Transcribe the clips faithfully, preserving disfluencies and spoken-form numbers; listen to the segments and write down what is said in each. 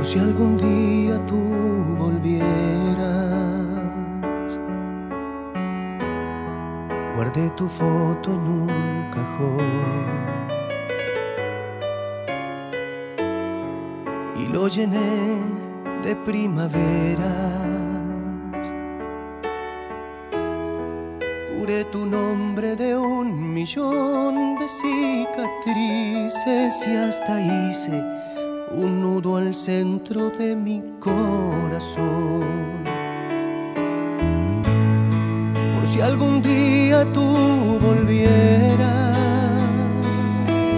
si algún día tú volvieras, guardé tu foto en un cajón y lo llené de primaveras. Curé tu nombre de un millón de cicatrices y hasta hice un nudo al centro de mi corazón. Por si algún día tú volvieras,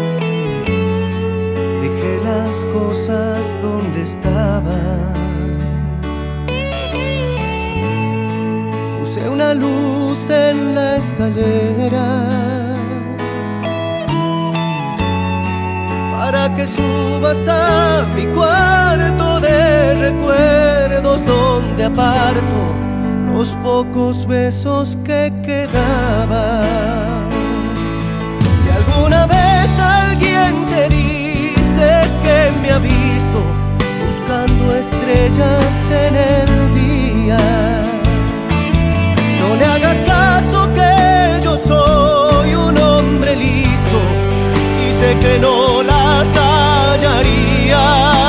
dejé las cosas donde estaban, puse una luz en la escalera para que subas a mi cuarto de recuerdos, donde aparto los pocos besos que quedaban. Si alguna vez alguien te dice que me ha visto buscando estrellas en el día, no le hagas caso, que yo soy un hombre listo y sé que no las hallaría.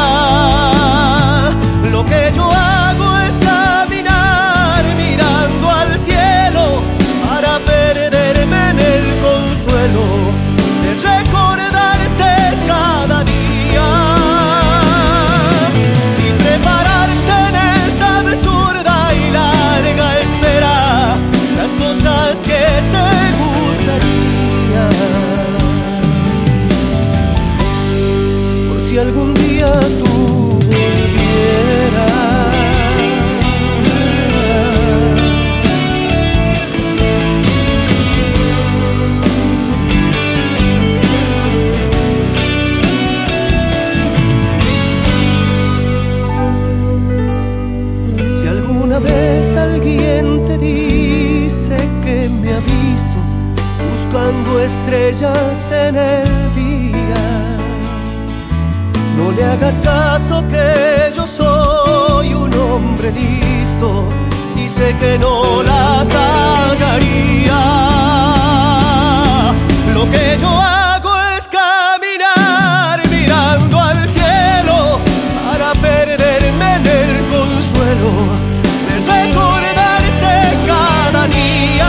Lo que yo hago es caminar mirando al cielo para perderme en el consuelo de recordarte cada día y prepararte en esta absurda y larga espera las cosas que te gustaría. Si algún día tú volvieras, si alguna vez alguien te dice que me ha visto buscando estrellas en el día, no le hagas caso, que yo soy un hombre listo y sé que no las hallaría. Lo que yo hago es caminar mirando al cielo para perderme en el consuelo de recordarte cada día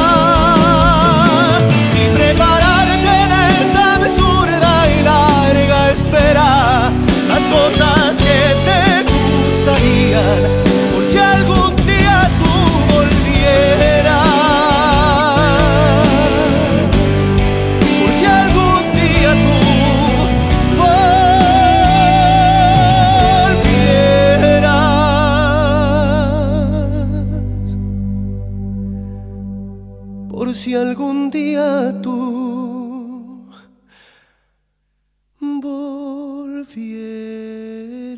y prepararte en esta absurda y larga espera las cosas que te gustarían, por si algún día tú volvieras, por si algún día tú volvieras, por si algún día tú volvieras.